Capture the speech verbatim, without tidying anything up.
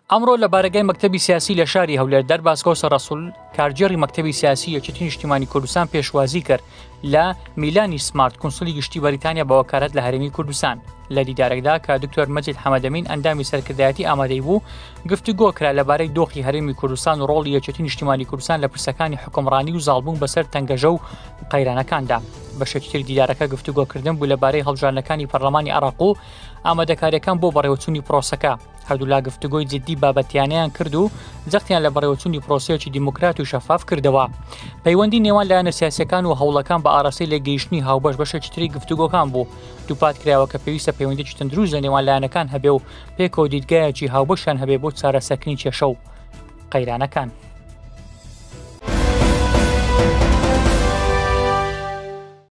ئەمڕۆ لە بارگای مەکتەبی سیاسی لە شاری هەولێر دەرباسکۆ سەرڕەسوول کارگێڕی مەکتەبی سیاسی یەکێتی نیشتیمانی کوردستان پێشوازی کرد لە میلانی سمارت کونسڵی گشتی بەریتانیا بە وەکالەت لە هەرێمی کوردستان. لە دیدارێکدا کە دکتۆر مەجید حەمەدەمین ئەندامی سەرکردایەتی ئامادەی بوو گفتوگۆ کرا لەبارەی دۆخی هەرێمی کوردستان و ڕۆڵی یەکێتی نیشتیمانی کوردستان لە پرسەکانی حکومڕانی و زاڵبوون بەسەر تەنگەژە و قەیرانەکاندا. بەشێکی تر دیدارەکە گفتوگۆکردن بوو لەبارەی هەڵبژاردنەکانی پەرلەمانی عێراق و ئامادەکاریەکان بۆ بەڕێوەچوونی پرۆسەکە. هەردوو لا گفتوگۆی جدی بابەتیانیان کرد و جەختیان لە بەڕێوەچوونی پرۆسەیەکی دیموکرات و شەفاف کردەوە. پەیوەندی نێوان لایەنە سیاسیەکان و هەوڵەکان بە ئاراستەی لێگەیشتنی هاوبەش بەشێکی تری گفتوگۆکان بوو. دووپات کراوە کە پێویستە پەیوەندیی تەندروست لە نێوان لایەنەکان هەبێ و پێکەوە دیدگایەکی هاوبەشیان هەبێ بۆ چارەسەرکردنی کێشە و قەیرانەکان.